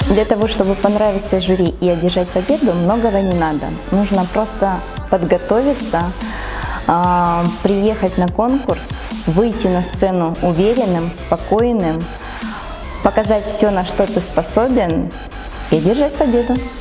Для того, чтобы понравиться жюри и одержать победу, многого не надо. Нужно просто подготовиться, приехать на конкурс, выйти на сцену уверенным, спокойным, показать все, на что ты способен, и одержать победу.